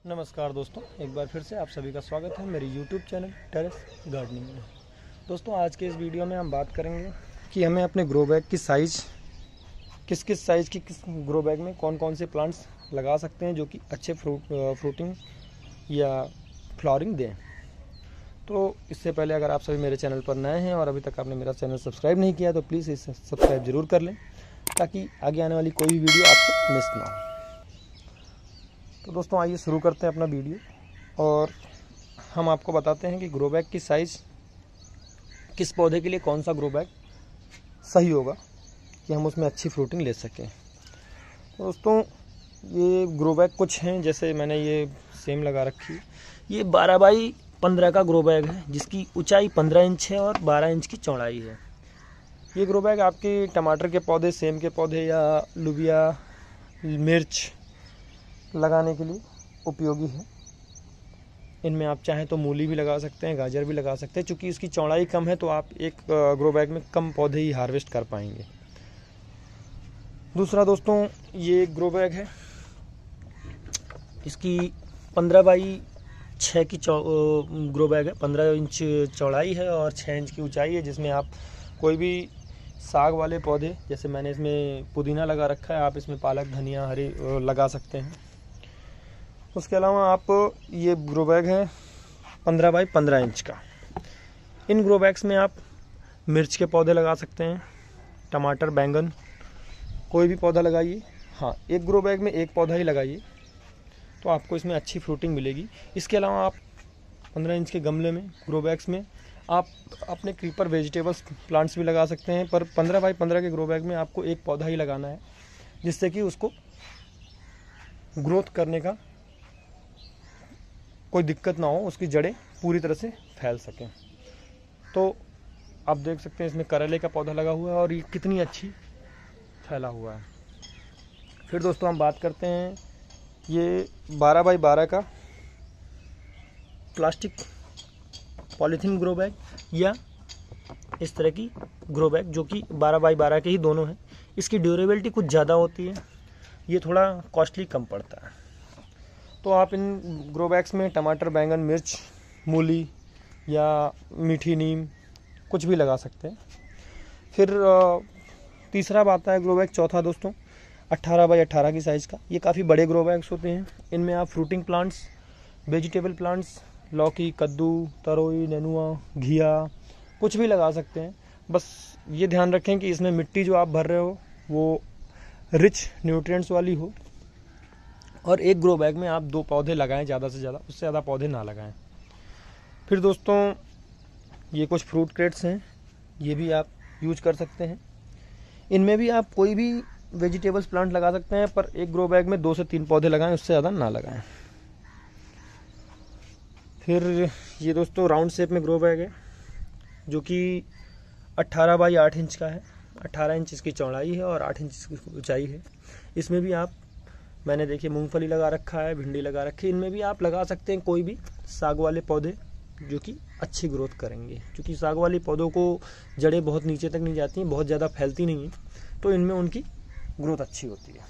नमस्कार दोस्तों, एक बार फिर से आप सभी का स्वागत है मेरे YouTube चैनल टेरेस गार्डनिंग में। दोस्तों, आज के इस वीडियो में हम बात करेंगे कि हमें अपने ग्रो बैग की साइज़ किस साइज़ की किस ग्रो बैग में कौन कौन से प्लांट्स लगा सकते हैं जो कि अच्छे फ्रूटिंग या फ्लावरिंग दें। तो इससे पहले अगर आप सभी मेरे चैनल पर नए हैं और अभी तक आपने मेरा चैनल सब्सक्राइब नहीं किया तो प्लीज़ इसे सब्सक्राइब ज़रूर कर लें ताकि आगे आने वाली कोई भी वीडियो आपसे मिस ना हो। तो दोस्तों, आइए शुरू करते हैं अपना वीडियो और हम आपको बताते हैं कि ग्रो बैग की साइज़ किस पौधे के लिए कौन सा ग्रो बैग सही होगा कि हम उसमें अच्छी फ्रूटिंग ले सकें। तो दोस्तों, ये ग्रो बैग कुछ हैं, जैसे मैंने ये सेम लगा रखी है। ये 12 बाई 15 का ग्रो बैग है जिसकी ऊंचाई 15 इंच है और 12 इंच की चौड़ाई है। ये ग्रो बैग आपके टमाटर के पौधे, सेम के पौधे या लुबिया, मिर्च लगाने के लिए उपयोगी है। इनमें आप चाहें तो मूली भी लगा सकते हैं, गाजर भी लगा सकते हैं। चूँकि इसकी चौड़ाई कम है तो आप एक ग्रो बैग में कम पौधे ही हार्वेस्ट कर पाएंगे। दूसरा दोस्तों, ये ग्रो बैग है, इसकी 15 बाई 6 की ग्रो बैग है। 15 इंच चौड़ाई है और 6 इंच की ऊंचाई है, जिसमें आप कोई भी साग वाले पौधे, जैसे मैंने इसमें पुदीना लगा रखा है, आप इसमें पालक, धनिया, हरी लगा सकते हैं। उसके अलावा आप ये ग्रो बैग है 15 बाई 15 इंच का। इन ग्रो बैग्स में आप मिर्च के पौधे लगा सकते हैं, टमाटर, बैंगन, कोई भी पौधा लगाइए। हाँ, एक ग्रो बैग में एक पौधा ही लगाइए तो आपको इसमें अच्छी फ्रूटिंग मिलेगी। इसके अलावा आप 15 इंच के गमले में, ग्रो बैग्स में आप अपने क्रीपर वेजिटेबल्स प्लांट्स भी लगा सकते हैं, पर 15 बाई 15 के ग्रो बैग में आपको एक पौधा ही लगाना है, जिससे कि उसको ग्रोथ करने का कोई दिक्कत ना हो, उसकी जड़ें पूरी तरह से फैल सकें। तो आप देख सकते हैं इसमें करेले का पौधा लगा हुआ है और ये कितनी अच्छी फैला हुआ है। फिर दोस्तों, हम बात करते हैं ये 12 बाई 12 का प्लास्टिक पॉलीथीन ग्रो बैग या इस तरह की ग्रो बैग, जो कि 12 बाई 12 के ही दोनों हैं। इसकी ड्यूरेबिलिटी कुछ ज़्यादा होती है, ये थोड़ा कॉस्टली कम पड़ता है। तो आप इन ग्रो बैग्स में टमाटर, बैंगन, मिर्च, मूली या मीठी नीम कुछ भी लगा सकते हैं। फिर तीसरा आता है ग्रो बैग, चौथा दोस्तों, 18 बाई 18 की साइज़ का। ये काफ़ी बड़े ग्रो बैग्स होते हैं। इनमें आप फ्रूटिंग प्लांट्स, वेजिटेबल प्लांट्स, लौकी, कद्दू, तरोई, नेनुआ, घिया कुछ भी लगा सकते हैं। बस ये ध्यान रखें कि इसमें मिट्टी जो आप भर रहे हो वो रिच न्यूट्रिएंट्स वाली हो, और एक ग्रो बैग में आप 2 पौधे लगाएं ज़्यादा से ज़्यादा, उससे ज़्यादा पौधे ना लगाएं। फिर दोस्तों, ये कुछ फ्रूट क्रेट्स हैं, ये भी आप यूज कर सकते हैं। इनमें भी आप कोई भी वेजिटेबल्स प्लांट लगा सकते हैं, पर एक ग्रो बैग में 2 से 3 पौधे लगाएं, उससे ज़्यादा ना लगाएं। फिर ये दोस्तों राउंड शेप में ग्रो बैग है, जो कि 18 बाई 8 इंच का है। 18 इंच इसकी चौड़ाई है और 8 इंच इसकी ऊंचाई है। इसमें भी आप, मैंने देखिए मूंगफली लगा रखा है, भिंडी लगा रखी है। इनमें भी आप लगा सकते हैं कोई भी साग वाले पौधे जो कि अच्छी ग्रोथ करेंगे, क्योंकि साग वाले पौधों को जड़ें बहुत नीचे तक नहीं जाती हैं, बहुत ज़्यादा फैलती नहीं हैं, तो इनमें उनकी ग्रोथ अच्छी होती है।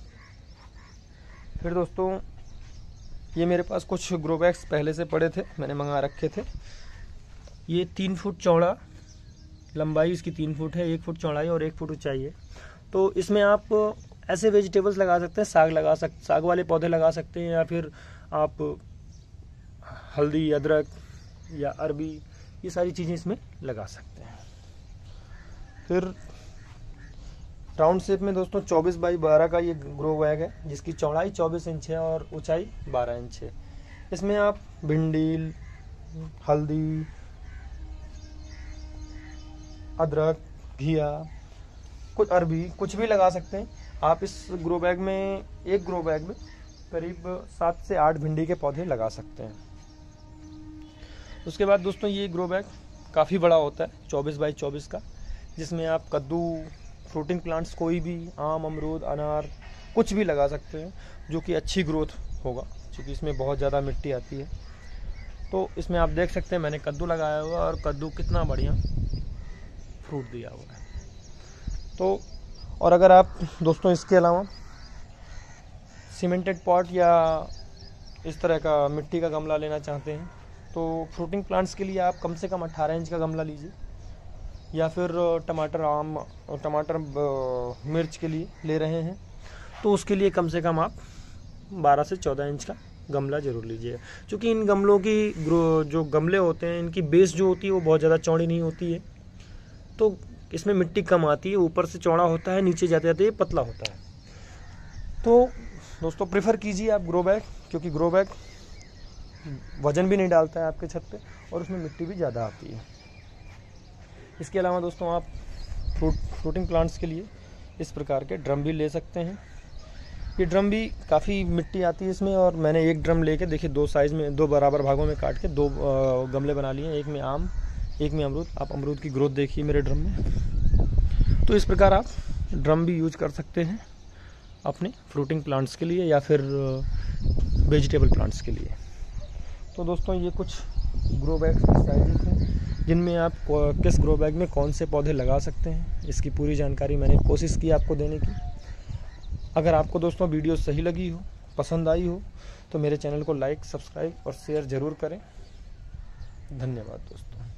फिर दोस्तों, ये मेरे पास कुछ ग्रो बैग्स पहले से पड़े थे, मैंने मंगा रखे थे। ये 3 फुट चौड़ा, लंबाई इसकी 3 फुट है, 1 फुट चौड़ाई और 1 फुट ऊंचाई है। तो इसमें आप ऐसे वेजिटेबल्स लगा सकते हैं, साग वाले पौधे लगा सकते हैं, या फिर आप हल्दी, अदरक या अरबी, ये सारी चीज़ें इसमें लगा सकते हैं। फिर राउंड शेप में दोस्तों 24 बाई 12 का ये ग्रो बैग है, जिसकी चौड़ाई 24 इंच है और ऊंचाई 12 इंच है। इसमें आप भिंडी, हल्दी, अदरक, घिया, कुछ अरबी, कुछ भी लगा सकते हैं। आप इस ग्रो बैग में, एक ग्रो बैग में करीब 7 से 8 भिंडी के पौधे लगा सकते हैं। उसके बाद दोस्तों, ये ग्रो बैग काफ़ी बड़ा होता है, 24 बाई 24 का, जिसमें आप कद्दू, फ्रूटिंग प्लांट्स कोई भी, आम, अमरूद, अनार कुछ भी लगा सकते हैं, जो कि अच्छी ग्रोथ होगा, क्योंकि इसमें बहुत ज़्यादा मिट्टी आती है। तो इसमें आप देख सकते हैं मैंने कद्दू लगाया हुआ है और कद्दू कितना बढ़िया फ्रूट दिया हुआ है। तो और अगर आप दोस्तों इसके अलावा सीमेंटेड पॉट या इस तरह का मिट्टी का गमला लेना चाहते हैं तो फ्रूटिंग प्लांट्स के लिए आप कम से कम 18 इंच का गमला लीजिए, या फिर टमाटर मिर्च के लिए ले रहे हैं तो उसके लिए कम से कम आप 12 से 14 इंच का गमला ज़रूर लीजिए, क्योंकि इन गमलों की जो गमले होते हैं इनकी बेस जो होती है वो बहुत ज़्यादा चौड़ी नहीं होती है, तो इसमें मिट्टी कम आती है, ऊपर से चौड़ा होता है, नीचे जाते जाते ये पतला होता है। तो दोस्तों प्रेफर कीजिए आप ग्रो बैग, क्योंकि ग्रो बैग वज़न भी नहीं डालता है आपके छत पे और उसमें मिट्टी भी ज़्यादा आती है। इसके अलावा दोस्तों आप फ्रूटिंग प्लांट्स के लिए इस प्रकार के ड्रम भी ले सकते हैं। ये ड्रम भी काफ़ी मिट्टी आती है इसमें, और मैंने एक ड्रम लेके देखिए 2 साइज़ में 2 बराबर भागों में काट के 2 गमले बना लिए, एक में आम एक में अमरूद। आप अमरूद की ग्रोथ देखिए मेरे ड्रम में। तो इस प्रकार आप ड्रम भी यूज कर सकते हैं अपने फ्रूटिंग प्लांट्स के लिए या फिर वेजिटेबल प्लांट्स के लिए। तो दोस्तों ये कुछ ग्रो बैग्स की साइजेस हैं जिनमें आप किस ग्रो बैग में कौन से पौधे लगा सकते हैं, इसकी पूरी जानकारी मैंने कोशिश की आपको देने की। अगर आपको दोस्तों वीडियो सही लगी हो, पसंद आई हो, तो मेरे चैनल को लाइक, सब्सक्राइब और शेयर ज़रूर करें। धन्यवाद दोस्तों।